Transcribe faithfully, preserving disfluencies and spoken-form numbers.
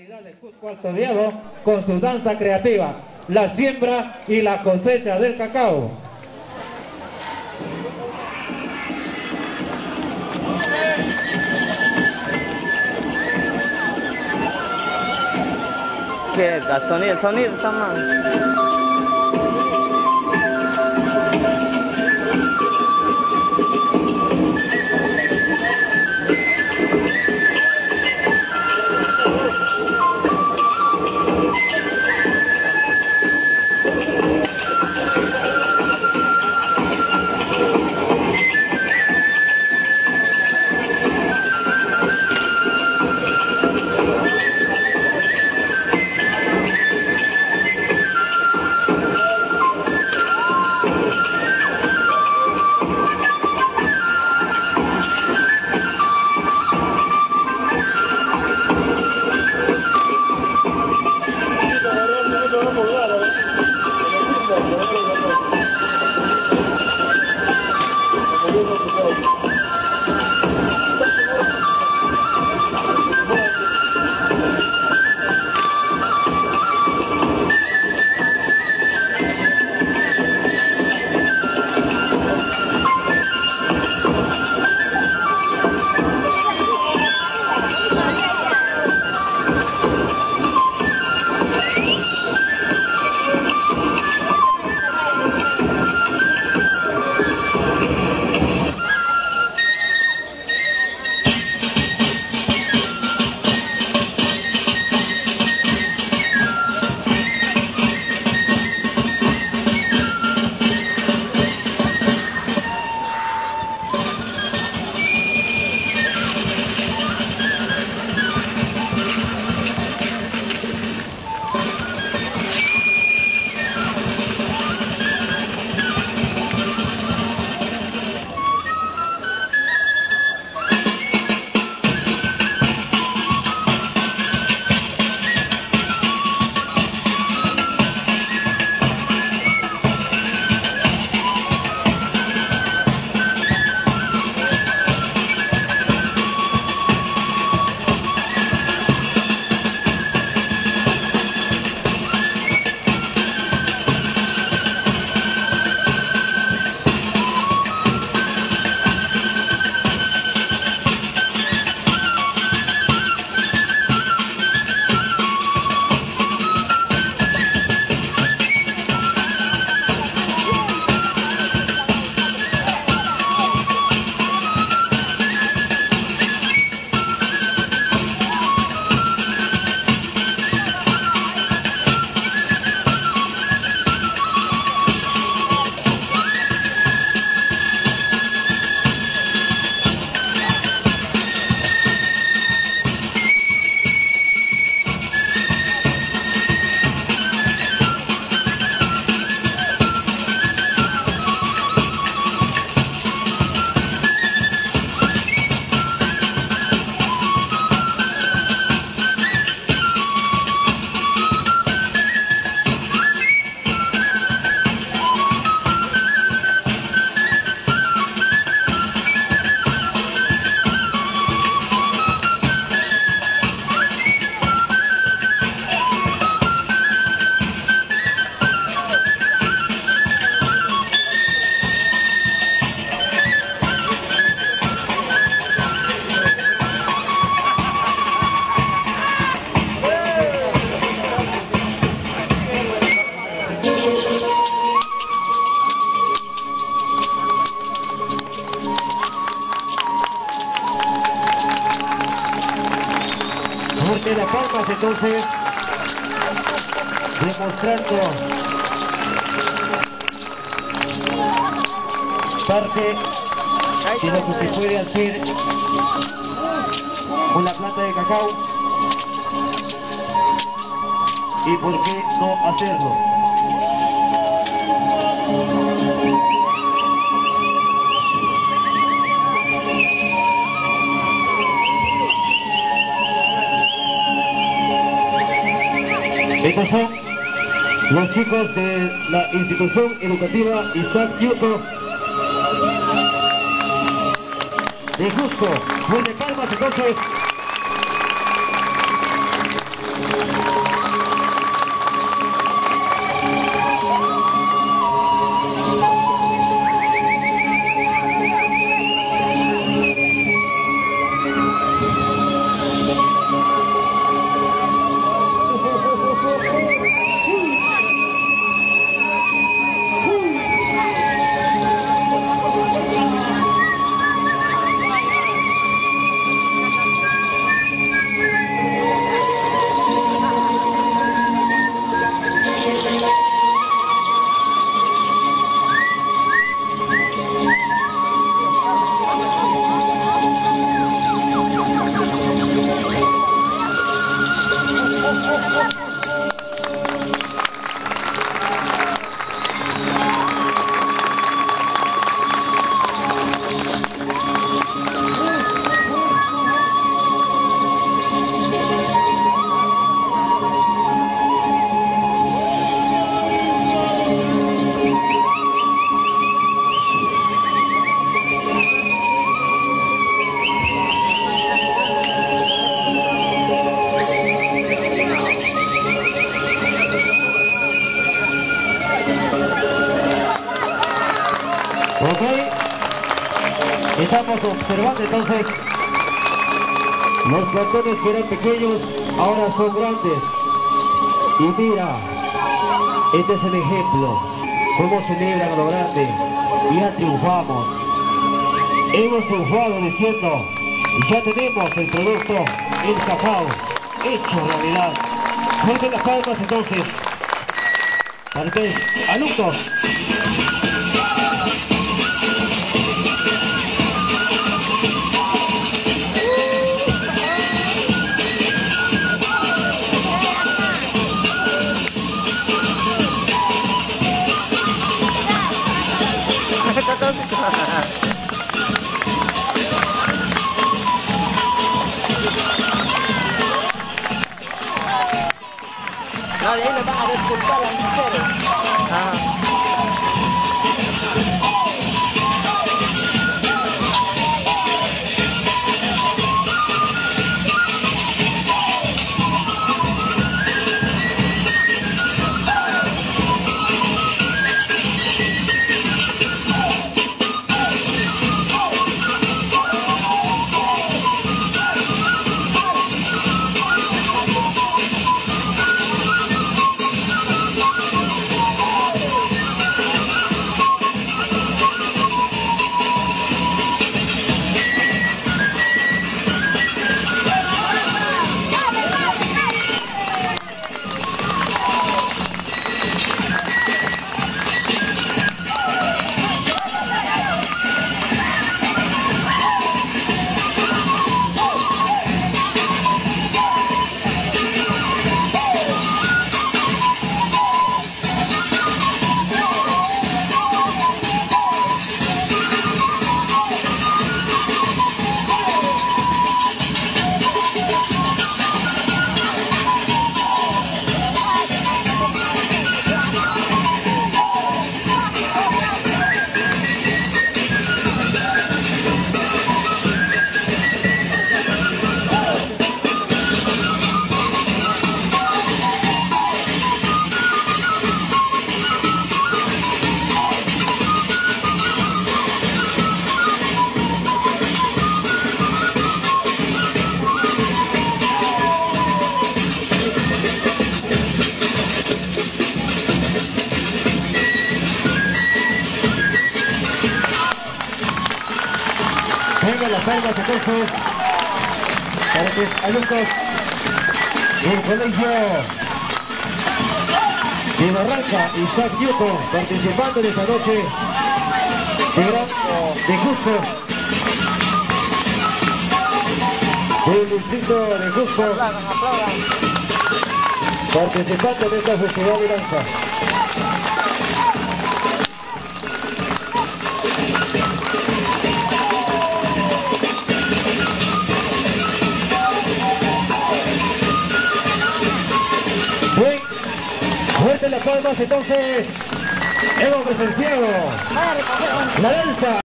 localidad de Cusco Alto Diego con su danza creativa, la siembra y la cosecha del cacao. Que el sonido, el sonido está mal. De las palmas, entonces, demostrando parte de lo que se puede hacer con la planta de cacao y por qué no hacerlo. Estos son los chicos de la institución educativa Isaac Newton de Cusco. Fuerte palmas entonces. estamos observando entonces los plantones que eran pequeños ahora son grandes. Y mira, este es el ejemplo, cómo celebran a lo grande. Ya triunfamos, hemos triunfado diciendo, ya tenemos el producto, el cacao, hecho realidad. Fuerte las palmas entonces, para ustedes, alumnos. No, de ahí le van a disculpar a las mujeres. Ajá. Vengan las palmas entonces para que alumnos del colegio de Barranca, Isaac Newton, participando en esta noche de gran de Cusco, del distrito de Cusco, participando en esta festival de danza. Fuerte las palmas entonces, hemos presenciado la danza.